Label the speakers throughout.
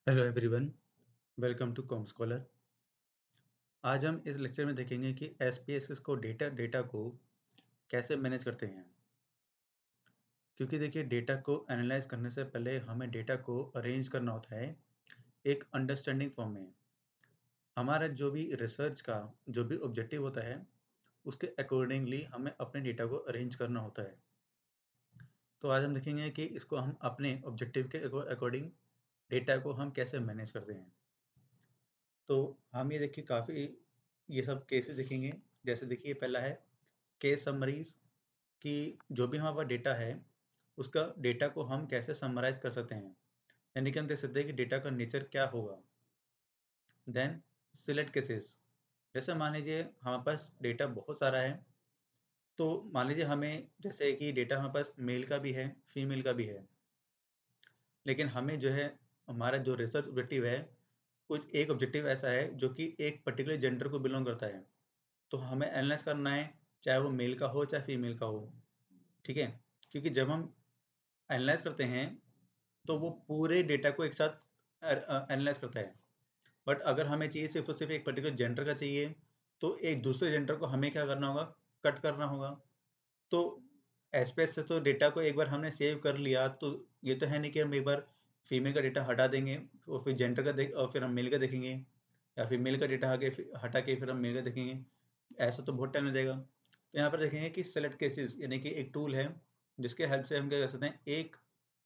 Speaker 1: Hello everyone, welcome to Com Scholar. आज हम इस लेक्चर में देखेंगे कि एसपीएसएस को डेटा को कैसे मैनेज करते हैं। क्योंकि देखिए, डेटा को एनालाइज करने से पहले हमें डेटा को अरेंज करना होता है एक अंडरस्टैंडिंग फॉर्म में। हमारा जो भी रिसर्च का जो भी ऑब्जेक्टिव होता है, उसके अकॉर्डिंगली हमें अपने डेटा को अरेंज करना होता है। तो आज हम देखेंगे कि इसको हम अपने ऑब्जेक्टिव के अकॉर्डिंग डेटा को हम कैसे मैनेज करते हैं। तो हम ये देखिए काफ़ी ये सब केसेस देखेंगे। जैसे देखिए, पहला है केस समरीज, कि जो भी हमारे पास डेटा है उसका डेटा को हम कैसे समराइज कर सकते हैं, यानी कि हम देख सकते हैं कि डेटा का नेचर क्या होगा। देन सिलेक्ट केसेस, जैसे मान लीजिए हमारे पास डेटा बहुत सारा है। तो मान लीजिए हमें जैसे कि डेटा हमारे पास मेल का भी है, फीमेल का भी है, लेकिन हमें जो है हमारा जो रिसर्च ऑब्जेक्टिव है, कुछ एक ऑब्जेक्टिव ऐसा है जो कि एक पर्टिकुलर जेंडर को बिलोंग करता है। तो हमें एनालाइज करना है, चाहे वो मेल का हो चाहे फीमेल का हो। ठीक है, क्योंकि जब हम एनालाइज करते हैं तो वो पूरे डेटा को एक साथ एनालाइज करता है। बट अगर हमें चाहिए सिर्फ और सिर्फ एक पर्टिकुलर जेंडर का चाहिए, तो एक दूसरे जेंडर को हमें क्या करना होगा, कट करना होगा। तो एसपीएस से तो डेटा को एक बार हमने सेव कर लिया, तो ये तो है नहीं कि हम एक बार फीमेल का डेटा हटा देंगे और फिर जेंडर का देख और फिर हम मेल का देखेंगे, या फिर मेल का डेटा हटा के फिर हम मेल का देखेंगे। ऐसा तो बहुत टाइम लगेगा। तो यहाँ पर देखेंगे कि सेलेक्ट केसेस, यानी कि एक टूल है जिसके हेल्प से हम क्या कर सकते हैं, एक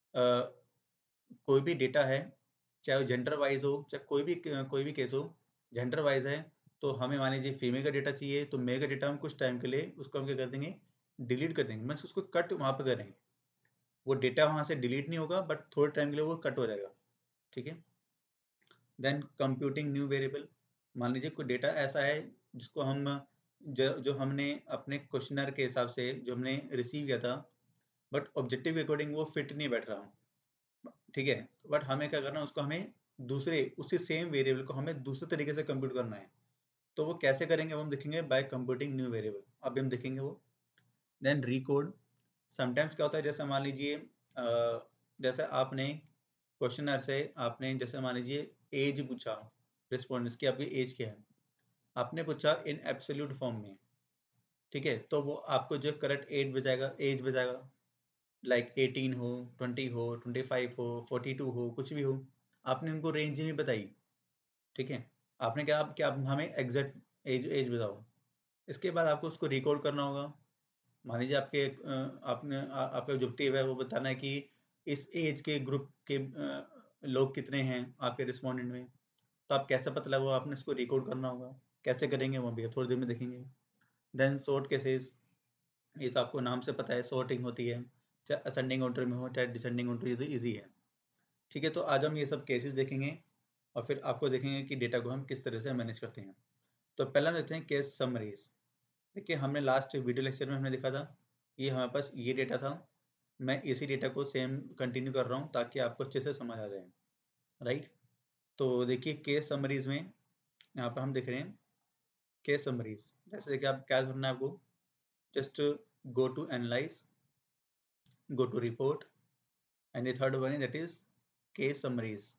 Speaker 1: कोई भी डेटा है, चाहे वो जेंडर वाइज हो चाहे कोई भी केस हो, जेंडर वाइज है। तो हमें मान लीजिए फीमेल का डेटा चाहिए, तो मेल का डेटा हम कुछ टाइम के लिए उसको हम क्या कर देंगे, डिलीट कर देंगे। बस उसको कट वहाँ पे करेंगे, वो डेटा वहाँ से डिलीट नहीं होगा, बट थोड़े टाइम के लिए वो कट हो जाएगा। ठीक है। देन कंप्यूटिंग न्यू वेरिएबल, मान लीजिए कोई डेटा ऐसा है जिसको हम जो हमने अपने क्वेश्चनर के हिसाब से जो हमने रिसीव किया था, बट ऑब्जेक्टिव के अकॉर्डिंग वो फिट नहीं बैठ रहा। ठीक है, बट हमें क्या करना है, उसको हमें दूसरे उसी सेम वेरिएबल को हमें दूसरे तरीके से कंप्यूट करना है। तो वो कैसे करेंगे वो हम देखेंगे, बाय कंप्यूटिंग न्यू वेरिएबल। अभी हम देखेंगे वो। देन रिकोड, समटाइम्स क्या होता है, जैसे मान लीजिए जैसे आपने क्वेश्चनर से आपने जैसे मान लीजिए एज पूछा, रिस्पॉन्डेंट्स की आपकी एज क्या है, आपने पूछा इन एब्सोल्यूट फॉर्म में। ठीक है, तो वो आपको जो करेक्ट एज बजाएगा, लाइक 18 हो, 20 हो, 25 हो, 42 हो, कुछ भी हो। आपने उनको रेंज ही नहीं बताई। ठीक है, आपने क्या आप हमें एग्जैक्ट एज एज बताओ। इसके बाद आपको उसको रिकॉर्ड करना होगा। मान लीजिए आपका ऑब्जेक्टिव है वो बताना है कि इस एज के ग्रुप के लोग कितने हैं आपके रिस्पोंडेंट में। तो आप कैसे पता लगा, वो आपने इसको रिकॉर्ड करना होगा। कैसे करेंगे वो भी थोड़ी देर में देखेंगे। देन सॉर्ट केसेस, ये तो आपको नाम से पता है, सॉर्टिंग होती है, चाहे असेंडिंग ऑर्डर में हो चाहे डिसेंडिंग ऑर्डर, ये तो ईजी है। ठीक है, तो आज हम ये सब केसेस देखेंगे और फिर आपको देखेंगे कि डेटा को हम किस तरह से मैनेज करते हैं। तो पहला देखते हैं केस समरीज। देखिए, हमने लास्ट वीडियो लेक्चर में हमने देखा था, ये हमारे पास ये डेटा था। मैं इसी डेटा को सेम कंटिन्यू कर रहा हूँ ताकि आपको अच्छे से समझ आ जाए। राइट। तो देखिए केस समरीज में यहाँ पर हम देख रहे हैं केस समरीज। जैसे देखिए, आप क्या करना है आपको, just go to analyse, go to report, and third one that is case summaries.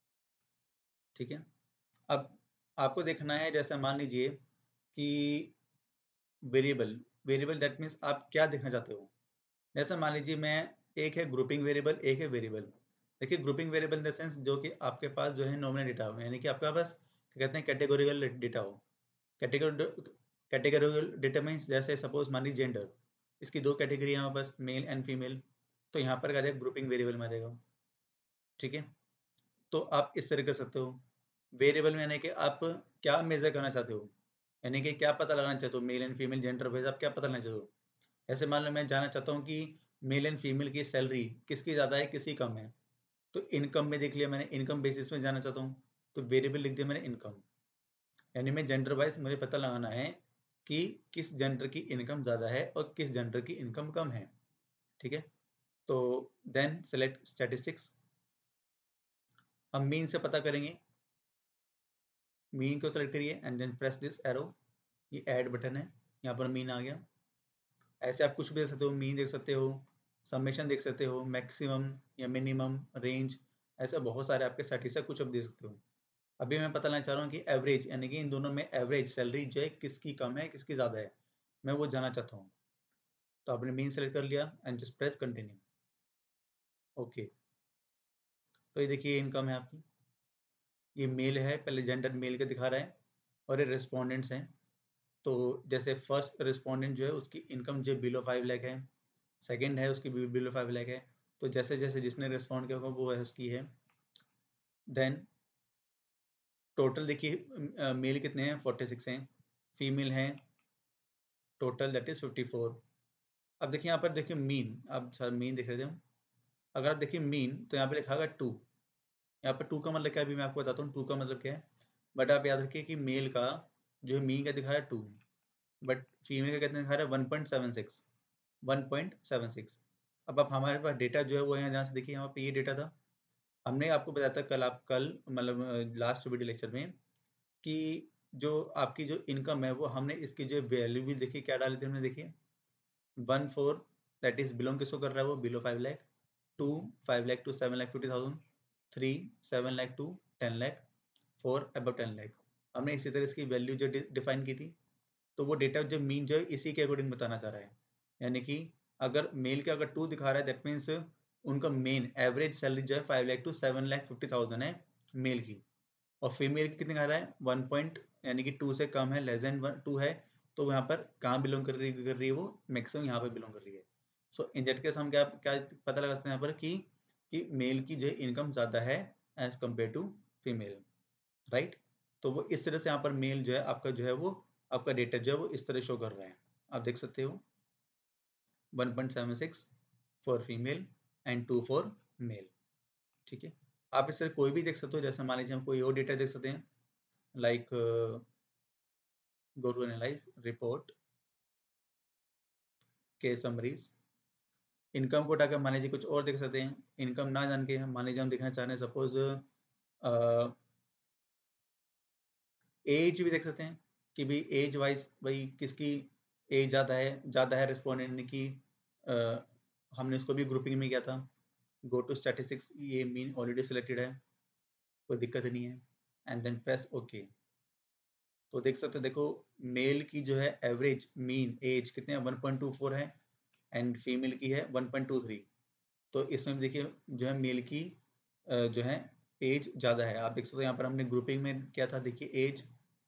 Speaker 1: ठीक है। अब आपको देखना है, जैसे मान लीजिए कि वेरिएबल, दैट मीन्स आप क्या देखना चाहते हो। जैसे मान लीजिए मैं, एक है ग्रुपिंग वेरिएबल, एक है वेरिएबल। देखिए, grouping variable in the sense जो कि आपके पास जो है नॉमिनल डेटा हो, यानी कि आपके पास क्या कहते हैं, कैटेगोरिकल डेटा हो। कैटेगोरिकल डेटा मीन्स जैसे सपोज मान लीजिए जेंडर, इसकी दो कैटेगरी है हमारे पास, मेल एंड फीमेल। तो यहाँ पर क्या रहेगा, ग्रुपिंग वेरिएबल में रहेगा। ठीक है, तो आप इस तरह कर सकते हो। वेरिएबल में यानी कि आप क्या मेजर करना चाहते हो, यानी कि क्या पता लगाना चाहते हो, male and female gender wise आप क्या पता लगाना चाहते हो। ऐसे मान लो मैं जानना चाहता हूँ कि मेल एंड फीमेल की सैलरी किसकी ज़्यादा है किसकी कम है। तो इनकम में देख लिया मैंने, इनकम बेसिस में जानना चाहता हूँ, तो वेरिएबल लिख दिया मैंने इनकम। यानी मैं जेंडर वाइज मुझे पता लगाना है कि किस जेंडर की इनकम ज़्यादा है और किस जेंडर की इनकम कम है। ठीक है, तो देन सेलेक्ट स्टैटिस्टिक्स, हम मीन से पता करेंगे। मीन को सेलेक्ट करिए and then press this arrow, ये ऐड बटन है, यहाँ पर मीन आ गया। ऐसे आप कुछ भी देख सकते हो, मीन देख सकते हो, समेशन देख सकते हो, मैक्सिमम या मिनिमम, रेंज, ऐसे बहुत सारे आपके स्टैटिस्टिक्स कुछ आप दे सकते हो। अभी मैं पता लगाना चाह रहा हूँ कि एवरेज यानी कि इन दोनों में एवरेज सैलरी जो है किसकी कम है किसकी ज़्यादा है, मैं वो जानना चाहता हूँ। तो आपने मीन सेलेक्ट कर लिया and just press continue. Okay, तो ये देखिए इनकम है आपकी, ये मेल है, पहले जेंडर मेल का दिखा रहा है और ये रिस्पोंडेंट्स हैं। तो जैसे फर्स्ट रिस्पोंडेंट जो है उसकी इनकम जो बिलो 5 लाख है, सेकंड है उसकी बिलो 5 लाख है। तो जैसे जैसे जिसने रिस्पॉन्ड किया होगा वो है उसकी है। देन टोटल देखिए मेल कितने हैं 46 हैं, फीमेल हैं टोटल दैट इज 54। अब देखिए यहाँ पर देखिए मीन, आप सर मीन देख रहे थे हम, अगर आप देखिए मीन तो यहाँ पे लिखा होगा 2, यहाँ पर 2 का मतलब क्या है अभी मैं आपको बताता हूँ 2 का मतलब क्या है। बट आप याद रखिए कि मेल का जो मीन का दिखा रहा है 2, बट फीमेल का कितना दिखा रहा है 1.76, 1.76। अब आप हमारे पास डेटा जो है वो है जहाँ से देखिए यहाँ पे ये डेटा था, हमने आपको बताया था कल मतलब लास्ट वीडियो लेक्चर में कि जो आपकी जो इनकम है वो हमने इसकी जो वैल्यू भी देखी क्या डाली थी हमने, देखिए 1 4 दैट इज बिलोंग किसको कर रहा है वो below 5 lakh, 2 5 lakh to 7,50,000, 3 7 lakh to 10 lakh, 4 above 10 lakh. हमने इसी तरह इसकी वैल्यू जो डिफाइन की थी। तो वो डेटा जो मीन जो है इसी के अकॉर्डिंग बताना चाह रहा है, यानी कि अगर मेल का अगर 2 दिखा रहा है दैट मीन्स उनका मेन एवरेज सैलरी जो है 5 लाख टू 7,50,000 है मेल की, और फीमेल की कितनी दिखा रहा है 1 पॉइंट यानी कि 2 से कम है, लेस देन 2 है। तो यहाँ पर कहाँ बिलोंग कर रही है वो मैक्सिमम यहाँ पर बिलोंग कर रही है। सो इन दैट केस हम क्या क्या पता लगा सकते हैं यहाँ पर कि मेल की जो इनकम ज़्यादा है as compared to female, right. तो वो इस तरह से यहाँ पर मेल जो है आपका जो है वो आपका डेटा जो है वो इस तरह शो कर रहा है, आप देख सकते हो 1.76 for female and 2 for male, ठीक है। आप इस तरह कोई भी देख सकते हो, जैसे मान लीजिए हम कोई और डेटा देख सकते हैं, like go to analyse report case summaries, income को उठाकर मान लीजिए कुछ और देख सकते हैं। इनकम ना जान के मान लीजिए हम देखना चाह रहे हैं सपोज एज भी देख सकते हैं कि भाई एज वाइज भाई किसकी एज ज़्यादा है रिस्पोंडेंट की, हमने उसको भी ग्रुपिंग में किया था। गो टू स्टैटिस्टिक्स, ये मीन ऑलरेडी सिलेक्टेड है, कोई दिक्कत नहीं है, एंड देन प्रेस ओके। तो देख सकते हैं, देखो मेल की जो है एवरेज मीन एज कितने 1.24 है एंड फीमेल की है 1.23। तो इसमें देखिए जो है मेल की जो है एज ज़्यादा है, आप देख सकते हो यहाँ पर हमने ग्रुपिंग में किया था, देखिए एज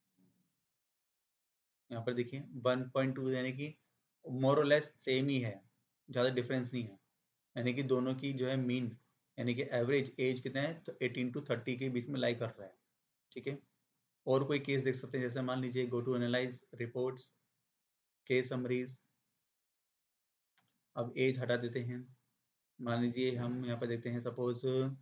Speaker 1: यहाँ पर देखिए 1.2 यानी कि मोर और लेस सेम ही है, ज़्यादा डिफरेंस नहीं है, यानी कि दोनों की जो है मीन यानी कि एवरेज एज कितना है तो 18 to 30 के बीच में लाई कर रहा है, ठीक है। और कोई केस देख सकते हैं, जैसे मान लीजिए go to analyse reports case summaries, अब एज हटा देते हैं। मान लीजिए हम यहाँ पर देखते हैं सपोज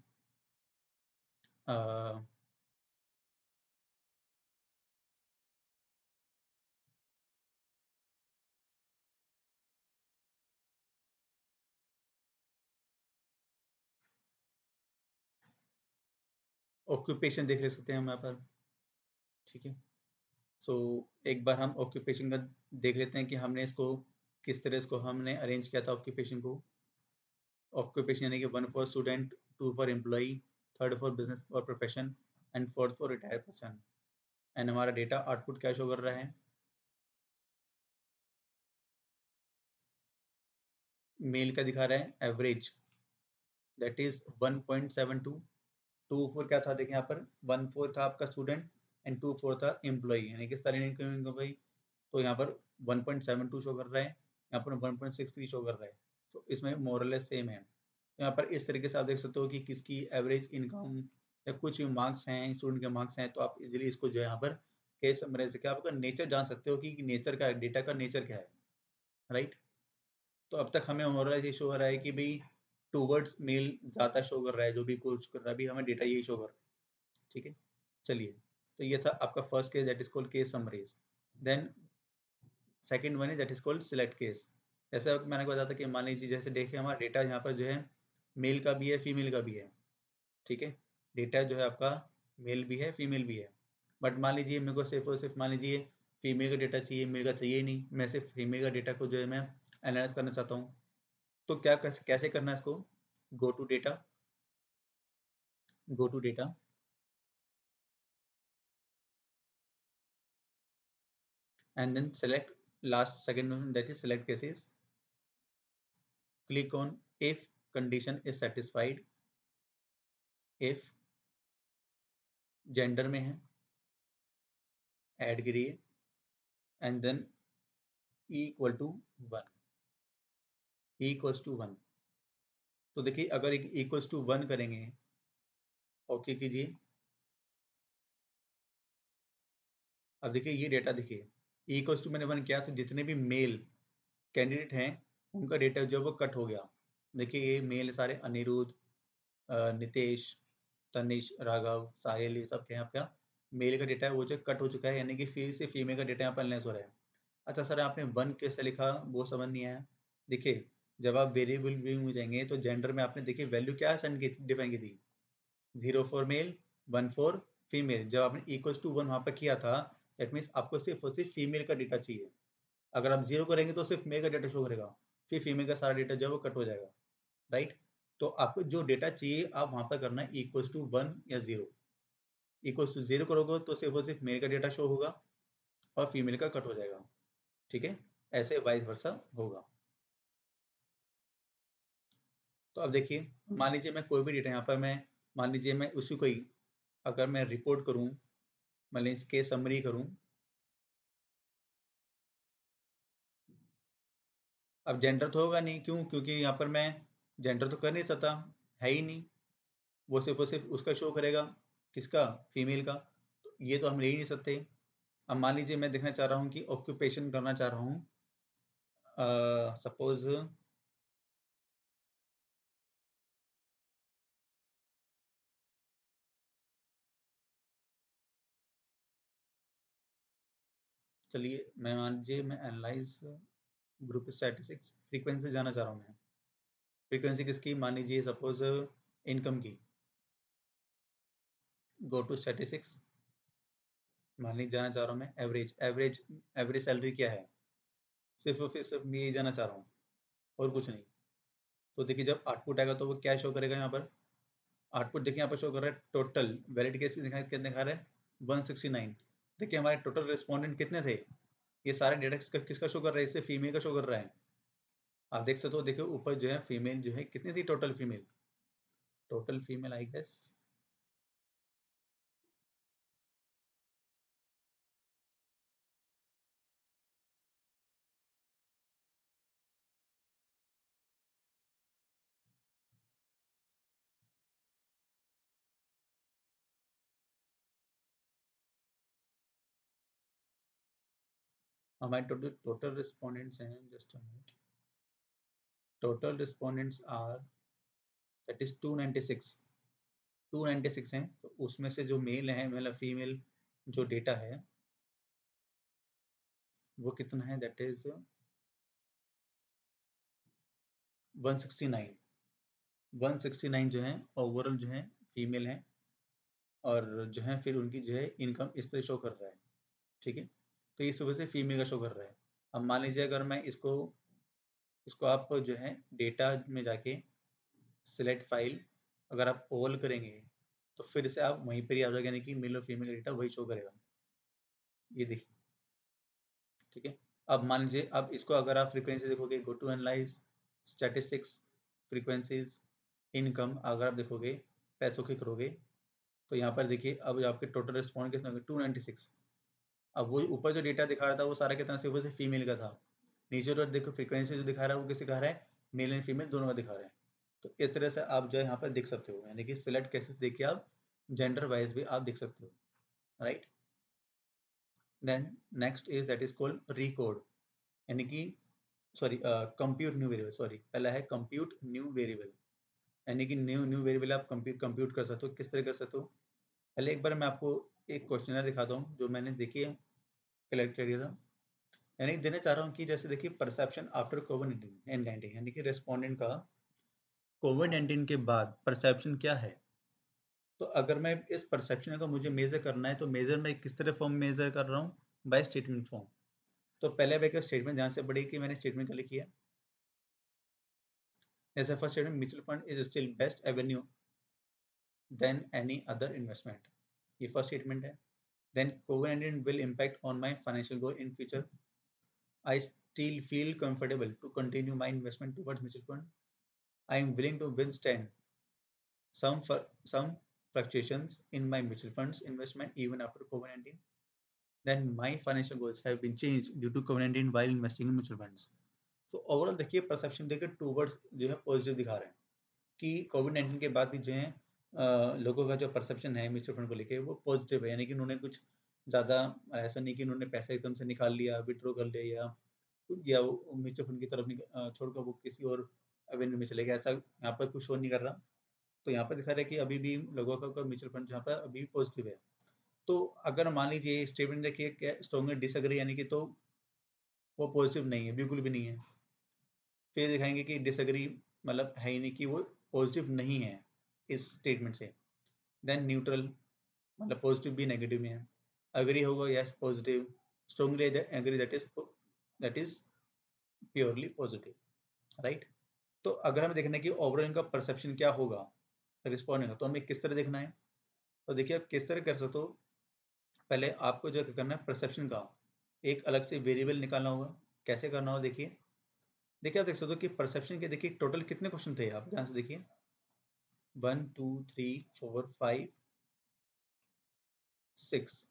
Speaker 1: ऑक्यूपेशन देख ले सकते हैं हम यहाँ पर, ठीक है। सो एक बार हम ऑक्यूपेशन का देख लेते हैं कि हमने इसको किस तरह इसको हमने अरेंज किया था ऑक्यूपेशन को। ऑक्यूपेशन यानी कि 1 for student, 2 for employee, 3rd for business और profession and 4th for retired person. And हमारा डेटा आउटपुट क्या शो कर रहा है, मेल का दिखा रहा है एवरेज दैट इज 1.72। 2 4 क्या था देखिए यहाँ पर 1 4 था आपका स्टूडेंट एंड 2 4 था एम्प्लॉई यानी कि सारी इनकम भाई। तो यहाँ पर 1.72 शो कर रहा है, यहाँ पर 1.63 शो कर रहा है। तो इसमें मोरलेस सेम है। यहाँ पर इस तरीके से आप देख सकते हो कि किसकी एवरेज इनकम या कुछ मार्क्स हैं स्टूडेंट के मार्क्स हैं, तो आप इजीली इसको जो है यहाँ पर केस समराइज से क्या आपका नेचर जान सकते हो कि नेचर का डेटा का नेचर क्या है, राइट। तो अब तक हमें ओवरऑल ये शो हो रहा है कि भाई टूवर्ड्स मेल ज़्यादा शो कर रहा है, जो भी कोर्स कर रहा है अभी हमें डेटा यही शो कर रहा है, ठीक है। चलिए, तो ये था आपका first case that is called case summarise. Then second one is that is called select case. जैसे मैंने बताया था कि मान लीजिए जैसे देखिए हमारा डेटा यहाँ पर जो है मेल का भी है फीमेल का भी है, ठीक है। डेटा जो है आपका मेल भी है फीमेल भी है, बट मान लीजिए मेरे को सिर्फ और सिर्फ मान लीजिए फीमेल का डेटा चाहिए, मेल का चाहिए ही नहीं, मैं सिर्फ फीमेल का डेटा को जो है मैं एनालाइज करना चाहता हूँ। तो क्या कैसे करना है इसको, go to data, go to data, and then select last second one, that is select cases. Click on if condition is satisfied, if gender में है ऐड करिए and then E equal to 1, E equals to 1। तो देखिए अगर एक equals to 1 करेंगे, okay कीजिए। अब देखिए ये डेटा देखिए ई इक्वल्स टू मैंने 1 किया तो जितने भी मेल कैंडिडेट हैं उनका डेटा जो वो कट हो गया। देखिए ये मेल सारे अनिरुद्ध, नितेश, तनिष, राघव, साहिल, ये सब के यहाँ आपका मेल का डेटा है वो जो कट हो चुका है, यानी कि फिर से फीमेल का डेटा यहाँ पर लेस हो रहा है। अच्छा सर आपने 1 कैसे लिखा वो समझ नहीं आया। देखिए जब आप वेरिएबल व्यू में जाएंगे तो जेंडर में आपने देखिए वैल्यू क्या सेंड की डिफाइन की थी, 0 फॉर मेल 1 फॉर फीमेल। जब आपने इक्वल्स टू 1 वहाँ पर किया था दैट मीन्स आपको सिर्फ और सिर्फ फीमेल का डेटा चाहिए। अगर आप 0 करेंगे तो सिर्फ मेल का डेटा शो करेगा, फिर फीमेल का सारा डेटा जो है वो कट हो जाएगा, राइट। तो आपको जो डेटा चाहिए आप वहाँ पर करना है इक्वल्स टू 1 या 0। इक्वल्स टू 0 करोगे तो सिर्फ और सिर्फ मेल का डेटा शो होगा और फीमेल का कट हो जाएगा, ठीक है। ऐसे वाइस वर्सा होगा। तो अब देखिए मान लीजिए मैं कोई भी डेटा यहाँ पर मैं मान लीजिए मैं उसी को ही अगर मैं रिपोर्ट करूँ, मान लीजिए केस समरी करूँ। अब जेंडर तो होगा नहीं, क्यों? क्योंकि यहाँ पर मैं जेंडर तो कर नहीं सकता, है ही नहीं। वो सिर्फ उसका शो करेगा, किसका? फीमेल का। तो ये तो हम ले ही नहीं सकते। अब मान लीजिए मैं देखना चाह रहा हूँ कि ऑक्यूपेशन करना चाह रहा हूँ, सपोज चलिए मैं मान लीजिए मैं एनालाइज ग्रुप स्टैटिस्टिक्स फ्रीक्वेंसी जाना चाह रहा हूँ मैं। फ्रीक्वेंसी किसकी? मान लीजिए सपोज इनकम की। गो टू स्टैटिस्टिक्स, मान लीजिए जाना चाह रहा हूँ मैं एवरेज एवरेज एवरेज सैलरी क्या है, सिर्फ और सिर्फ मैं यही जाना चाह रहा हूँ और कुछ नहीं। तो देखिए जब आउटपुट आएगा तो वो क्या शो करेगा यहाँ पर? आउटपुट देखिए यहाँ पर शो कर रहा है टोटल वैलिड केस कितने दिखा रहा है? 169। देखिए हमारे टोटल रिस्पोंडेंट कितने थे? ये सारे डेटा किसका शो कर रहा है? इससे फीमेल का शो कर रहा है। आप देख सकते हो, देखिए ऊपर जो है फीमेल जो है कितनी थी total female? Total female I guess हमारे टोटल टोटल रिस्पोंडेंट्स हैं, just a minute, total respondents are that is 296। 296 हैं, तो उसमें से जो मेल है मतलब फीमेल जो डेटा है वो कितना है? That is 169। 169 जो है ओवरऑल जो है फीमेल है, और जो है फिर उनकी जो है इनकम इस तरह शो कर रहा है, ठीक है। तो इस वजह से फीमेल का शो कर रहा है। अब मान लीजिए अगर मैं इसको इसको आप जो है डेटा में जाके सिलेक्ट फाइल अगर आप ऑल करेंगे तो फिर से आप वहीं पर ही आ जाएगा, यानी कि मेल और फीमेल डेटा वही शो करेगा। ये देखिए, ठीक है। अब मान लीजिए अब इसको अगर आप फ्रीक्वेंसी देखोगे, go to analyse statistics frequencies income, अगर आप देखोगे पैसों की करोगे तो यहाँ पर देखिए अब आपके टोटल रिस्पॉन्ड कितना हो गया? 296। अब वो ऊपर जो डेटा दिखा रहा था वो सारा कितना सिर्फ से फीमेल का था। नीचे तो देखो फ्रीक्वेंसी जो दिखा रहा है वो किस दिखा रहा है? मेल एंड फीमेल दोनों का दिखा रहा है। तो इस तरह से आप जो है यहाँ पर देख सकते हो, यानी कि सिलेक्ट केसेस देखिए आप जेंडर वाइज भी आप देख सकते हो, right. Then next is that is called recode, यानी कि sorry compute new variable, sorry पहला है कंप्यूट न्यू वेरिएबल, यानी कि न्यू न्यू वेरिएबल आप कंप्यूट कर सकते हो। किस तरह कर सकते हो? पहले एक बार मैं आपको एक क्वेश्चनर दिखाता हूँ जो मैंने देखिए कलेक्ट किया था। यानी देना चाह रहा हूँ कि जैसे देखिए परसेप्शन आफ्टर कोविड 19, यानी कि रेस्पोंडेंट का कोविड 19 के बाद परसेप्शन क्या है। तो अगर मैं इस परसेप्शन को मुझे मेजर करना है तो मेजर मैं किस तरह फॉर्म मेजर कर रहा हूँ? By statement form. तो पहले मैं स्टेटमेंट ध्यान से पढ़ी कि मैंने स्टेटमेंट क्या लिखी है। जैसे first statement mutual fund is still best avenue then any other investment. ये फर्स्ट स्टेटमेंट है। देन कोविड-19 will impact on my financial goal in future. I still feel comfortable to continue my investment towards mutual fund. I am willing to withstand some fluctuations in my mutual funds investment even after COVID-19. Then my financial goals have been changed due to COVID-19 while investing in mutual funds. So overall देखिए perception देखिए towards जो है positive दिखा रहे हैं कि कोविड-19 के बाद भी जो है लोगों का जो परसेप्शन है म्यूचुअल फंड को लेके वो पॉजिटिव है, यानी कि उन्होंने कुछ ज़्यादा ऐसा नहीं कि उन्होंने पैसा एकदम से निकाल लिया, विथड्रॉ कर लिया या वो म्यूचुअल फंड की तरफ छोड़कर वो किसी और एवेन्यू में चले गए, ऐसा यहाँ पर कुछ शो नहीं कर रहा। तो यहाँ पर दिखा रहा है कि अभी भी लोगों का म्यूचुअल फंड जहाँ पर अभी पॉजिटिव है। तो अगर मान लीजिए स्टेटमेंट देखिए क्या स्ट्रॉन्गली डिसएग्री, यानी कि तो वो पॉजिटिव नहीं है, बिल्कुल भी नहीं है। फिर दिखाएंगे कि डिसएग्री मतलब है ही नहीं, कि वो पॉजिटिव नहीं है इस स्टेटमेंट से। देन न्यूट्रल मतलब पॉजिटिव भी नेगेटिव में है। अग्री होगा yes positive, strongly agree that is purely positive, right. तो अगर हमें देखना है कि ओवरऑल इनका परसेप्शन क्या होगा रिस्पॉन्ड होगा, तो हमें किस तरह देखना है। तो देखिए आप किस तरह कर सकते हो, पहले आपको जो करना है परसेप्शन का एक अलग से वेरिएबल निकालना होगा। कैसे करना होगा देखिए, आप देख सकते हो कि परसेप्शन के देखिए टोटल कितने क्वेश्चन थे, आप ध्यान से देखिए 1 2 3 4 5 6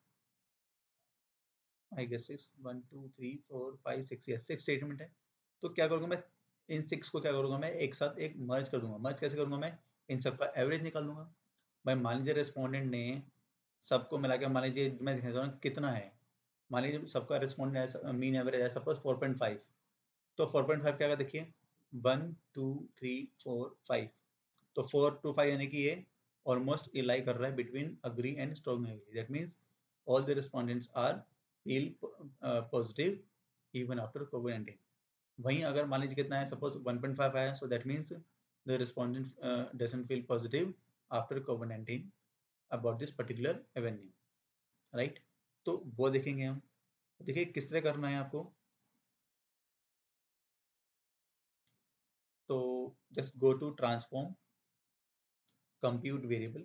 Speaker 1: आई गेस 6 1 2 3 4 5 6 यस 6 स्टेटमेंट है। तो क्या करूंगा मैं, इन 6 को क्या करूंगा मैं एक साथ एक मर्ज कर दूंगा। मर्ज कैसे करूंगा मैं, इन सबका एवरेज निकाल दूंगा। मैं मान लीजिए रेस्पोंडेंट ने सबको मिला के मान लीजिए मैं देखना चाहूँ कितना है, मान लीजिए सबका रेस्पोंडेंट मीन एवरेज है सपोज 4.5। तो 4.5 क्या देखिए 1 2 3 4 5, तो 4 to 5 यानी कि ये ऑलमोस्ट इलाई कर रहा है between agree and strong agree. That means all the respondents are feel positive even after कोविड-19। वहीं अगर मान लीजिए कितना है सपोज 1.5 आया, so that means the respondent doesn't feel positive after कोविड-19 about this particular avenue, right. तो वो देखेंगे हम। देखिए किस तरह करना है आपको, तो just go to transform compute variable.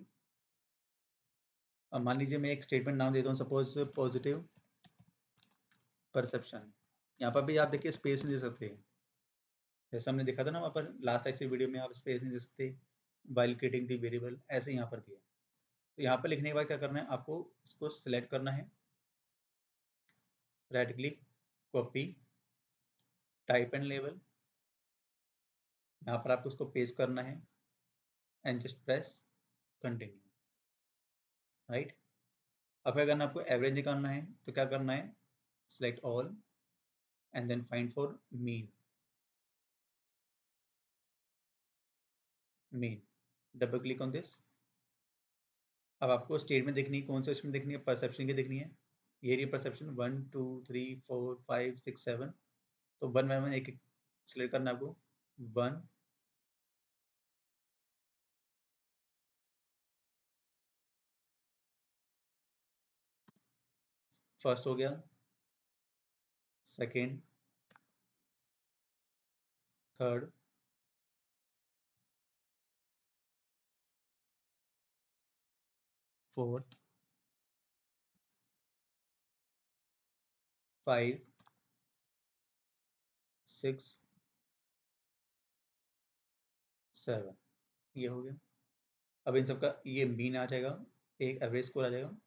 Speaker 1: अब मान लीजिए मैं एक स्टेटमेंट नाम देता हूँ सपोज पॉजिटिव परसेप्शन। यहाँ पर भी आप देखिए स्पेस नहीं दे सकते, जैसे हमने देखा था ना वहाँ पर लास्ट ऐसे वीडियो में आप स्पेस नहीं दे सकते वाइल क्रिएटिंग दी वेरिएबल, ऐसे यहाँ पर भी है। तो यहाँ पर लिखने के बाद क्या करना है आपको, इसको सिलेक्ट करना है, right click, copy, type and label, यहाँ पर आपको उसको पेस्ट करना है and just press continue, right. अब क्या करना है आपको एवरेज निकालना है, तो क्या करना है select all and then find for mean, double click on this. अब आपको स्टेटमेंट देखनी है, कौन सा स्टेटमेंट देखनी है, परसेप्शन की देखनी है। ये रही परसेप्शन 1 2 3 4 5 6 7। तो वन बाय वन एक एक सिलेक्ट करना है आपको। 1 फर्स्ट हो गया, सेकेंड, थर्ड, फोर्थ, 5 6 7, ये हो गया। अब इन सबका ये मीन आ जाएगा, एक एवरेज स्कोर आ जाएगा।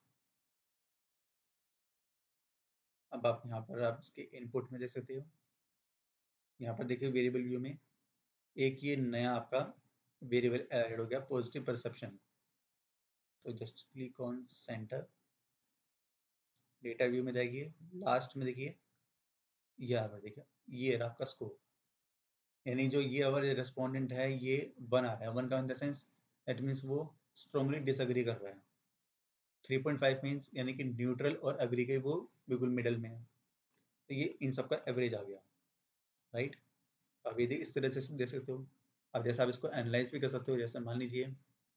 Speaker 1: अब आप यहाँ पर आप इसके इनपुट में देख सकते हो, यहाँ पर देखिए वेरिएबल व्यू में एक ये नया आपका वेरिएबल ऐड हो गया पॉजिटिव परसेप्शन। तो just click on center, data view में जाइए, लास्ट में देखिए ये आ रहा है, देखिए ये रहा आपका स्कोर, यानी जो ये हमारे रेस्पोंडेंट है ये 1 आ रहा है। 1 का in the sense that means वो स्ट्रांगली डिसएग्री कर रहा है। 3.5 मीन्स यानी कि न्यूट्रल और अग्री के वो बिल्कुल मिडल में है। तो ये इन सबका एवरेज आ गया, राइट। अब ये इस तरह से दे सकते हो। अब जैसे आप इसको एनालाइज भी कर सकते हो, जैसे मान लीजिए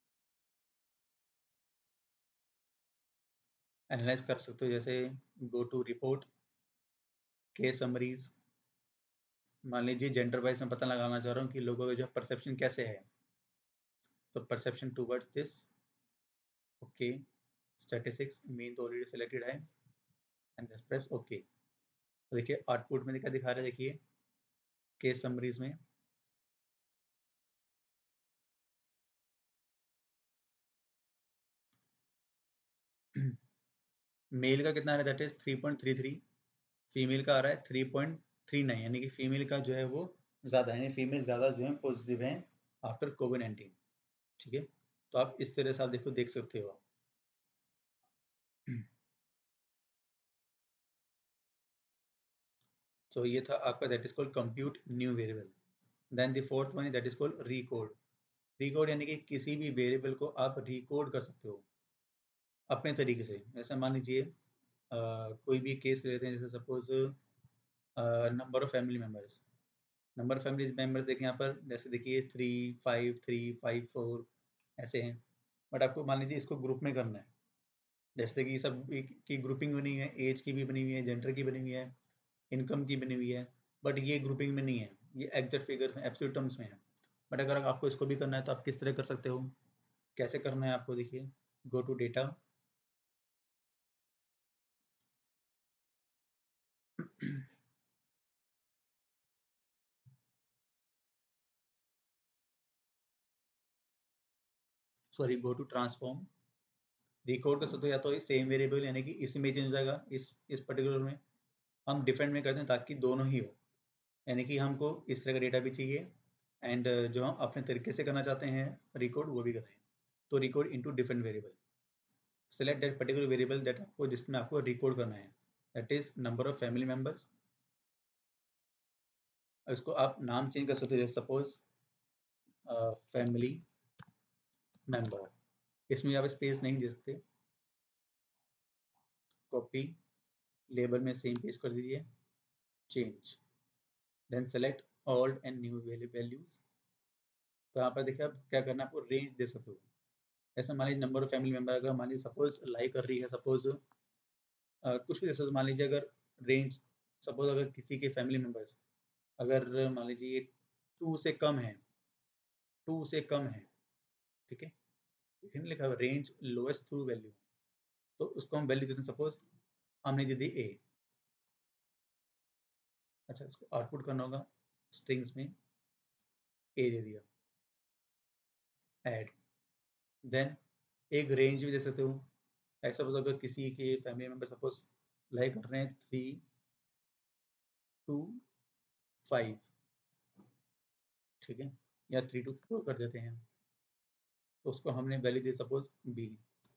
Speaker 1: एनालाइज कर सकते हो, जैसे go to report, case summaries. मान लीजिए जेंडर वाइज मैं पता लगाना चाह रहा हूँ कि लोगों का जो परसेप्शन कैसे है, तो perception towards this okay, statistics mean तो ऑलरेडी सिलेक्टेड है एंड प्रेस ओके। देखिए आउटपुट में क्या दिखा रहा है, देखिए केस समरीज में मेल का कितना आ रहा है, दैट इज 3.33, फीमेल का आ रहा है 3.39, यानी कि फीमेल का जो है वो ज़्यादा है, यानी फीमेल ज़्यादा जो है पॉजिटिव है आफ्टर कोविड-19। ठीक है, तो आप इस तरह से आप देखो देख सकते हो। तो ये था आपका, that is called compute new variable. Then the fourth one that is called recode. Recode यानी कि किसी भी वेरिएबल को आप रिकोड कर सकते हो अपने तरीके से। जैसे मान लीजिए कोई भी केस लेते हैं, जैसे suppose number of family members. Number of family members देखें यहाँ पर, जैसे देखिए 3, 5, 3, 5, 4 ऐसे हैं। बट आपको मान लीजिए इसको ग्रुप में करना है, जैसे कि सब की ग्रुपिंग बनी हुई है, एज की भी बनी हुई है, जेंडर की बनी हुई है, इनकम की बनी हुई है, बट ये ग्रुपिंग में नहीं है, ये एग्जैक्ट फिगर में एब्सोल्यूट टर्म्स में है। बट अगर आपको इसको भी करना है तो आप किस तरह कर सकते हो, कैसे करना है आपको, देखिए go to data, sorry go to transform. Recode कर सकते हो या तो सेम वेरिएबल, यानी कि इसमें चेंज हो जाएगा, इस पर्टिकुलर में हम डिफरेंट में करते हैं ताकि दोनों ही हो, यानी कि हमको इस तरह का डेटा भी चाहिए एंड जो हम अपने तरीके से करना चाहते हैं रिकॉर्ड वो भी कर रहे हैं। तो recode into different variable, select that particular variable that आपको जिसमें आपको रिकॉर्ड करना है, that is number of family members. इसको आप नाम चेंज कर सकते हो, सपोज फैमिली मेंबर, इसमें आप स्पेस नहीं दे सकते। कॉपी, लेबल में सेम पेज कर दीजिए, change, then select old and new values. तो यहाँ पर देखिए आप क्या करना है, आपको रेंज दे सकते हो। ऐसा मान लीजिए नंबर ऑफ फैमिली मेंबर, अगर मान लीजिए सपोज लाइक कर रही है, सपोज कुछ भी, जैसे मान लीजिए अगर रेंज, सपोज अगर किसी के फैमिली मेंबर्स अगर मान लीजिए 2 से कम है, 2 से कम है, ठीक है, लिखने लिखा हुआ रेंज लोएस्ट थ्रू वैल्यू, तो उसको हम वैल्यू देते हैं, सपोज हमने दे दी ए। अच्छा, इसको आउटपुट करना होगा, स्ट्रिंग्स में ए दे दिया, ऐड, देन एक रेंज भी दे सकते हो। ऐसा सपोज अगर किसी के फैमिली मेंबर सपोज लाइक कर रहे हैं 3 to 5, ठीक है, या 3 to 4 कर देते हैं, तो उसको हमने वैल्यू दी सपोज बी,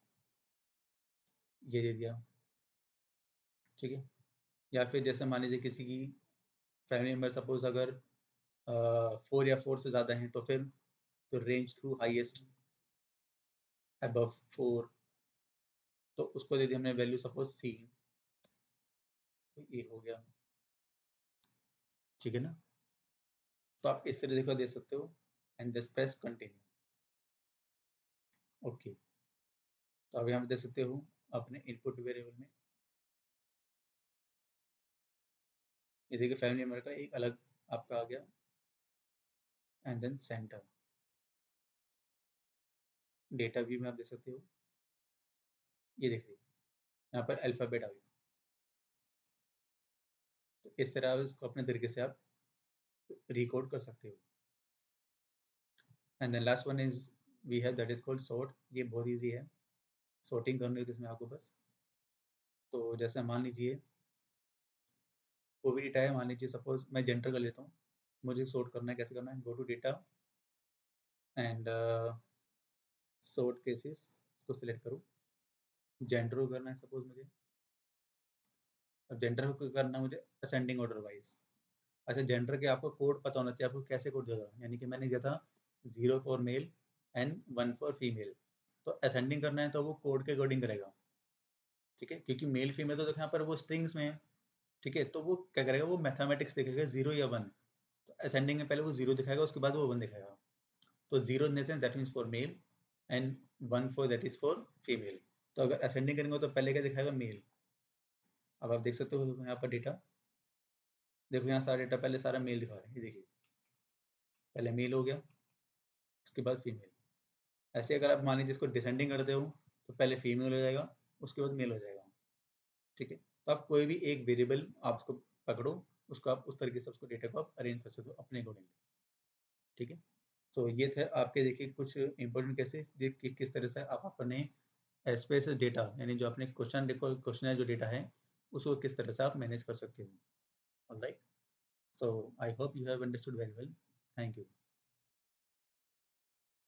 Speaker 1: ये दे दिया, ठीक है। या फिर जैसे मान लीजिए किसी की फैमिली मेम्बर सपोज अगर 4 या 4 से ज़्यादा हैं, तो फिर तो रेंज थ्रू हाईएस्ट अबव 4, तो उसको दे दी हमने वैल्यू सपोज सी, तो ये हो गया, ठीक है ना। तो आप इस तरह देखो दे सकते हो and just press continue, okay. तो अब यहाँ पे दे सकते हो अपने इनपुट वेरिएबल में, ये देखिए फैमिली मेम्बर का एक अलग आपका आ गया, and then center data view में आप देख सकते हो, ये देखिए यहाँ पर अल्फ़ाबेट आ गया। तो इस तरह आप इसको अपने तरीके से आप रिकॉर्ड कर सकते हो। And then last one is we have that is called sort. ये बहुत ईजी है, सॉर्टिंग करनी होती है इसमें आपको बस। तो जैसे मान लीजिए कोई भी डेटा है, मान लीजिए सपोज मैं जेंडर कर लेता हूँ, मुझे सॉर्ट करना है, कैसे करना है, go to data and sort cases, इसको सिलेक्ट करो, जेंडर को करना है सपोज मुझे, अब जेंडर को करना है मुझे असेंडिंग ऑर्डर वाइज। अच्छा, जेंडर के आपको कोड पता होना चाहिए, आपको कैसे कोड देगा, यानी कि मैंने दिया था 0 for male and 1 for female, तो असेंडिंग करना है तो वो कोड के अकॉर्डिंग करेगा, ठीक है, क्योंकि मेल फीमेल तो देखो यहाँ पर वो स्ट्रिंग्स में है, ठीक है, तो वो क्या करेगा, वो मैथमेटिक्स देखेगा 0 या 1, तो असेंडिंग में पहले वो 0 दिखाएगा, उसके बाद वो 1 दिखाएगा। तो 0 in the sense that means for male and 1 for that is for female. तो अगर असेंडिंग करेंगे तो पहले क्या दिखाएगा, मेल। अब आप देख सकते हो यहाँ पर डेटा, देखो यहाँ सारा डेटा पहले सारा मेल दिखा रहा है, ये देखिए पहले मेल हो गया, इसके बाद फीमेल। ऐसे अगर आप मान लीजिए इसको डिसेंडिंग करते हो तो पहले फीमेल हो जाएगा, उसके बाद मेल हो जाएगा, ठीक है। तो आप कोई भी एक वेरिएबल आप उसको पकड़ो, उसको आप उस तरीके से उसको डेटा को आप अरेंज कर सकते हो अपने अकॉर्डिंगली, ठीक है। तो ये थे आपके देखिए कुछ इंपॉर्टेंट केसेस कि किस तरह से आप अपने स्पेस डेटा यानी जो अपने क्वेश्चन जो डेटा है उसको किस तरह से आप मैनेज कर सकते हो। Alright, so I hope you have understood very well. Thank you.